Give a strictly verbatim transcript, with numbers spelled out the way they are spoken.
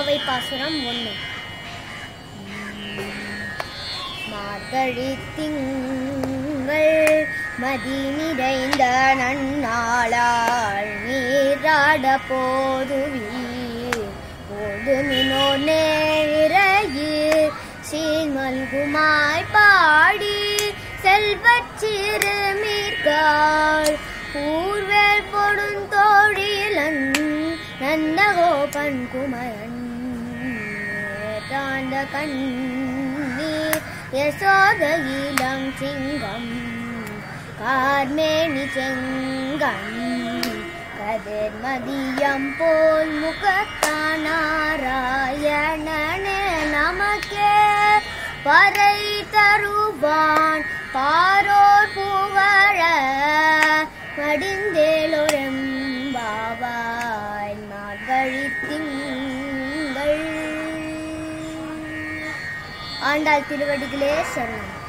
திருப்பாவை பாசுரம் ஒன்று. மார்கழி திங்கள் மதி நிறைந்த நன்னாளால் நீராட போதுவீர் போதுமினோ நேரையீர் சீர்மல்குமாய் பாடி செல்வச் சிறுமீர்காள் பூர்வேல் பொடுந்தோழிலன் நந்தகோபன் குமரன் தாண்ட கண்ணீர் யசோத இளம் சிங்கம் கார்மேனி செங்கண் கதிர் மதியம் போல் முகத்தானாராயணனே நமக்கே பறை தருவான் பாரோர் புகழ மடிந்தேலொரெம்பாவாய் மார்கழி திங்கள். ஆண்டாள் திருவடிகளே சரணம்.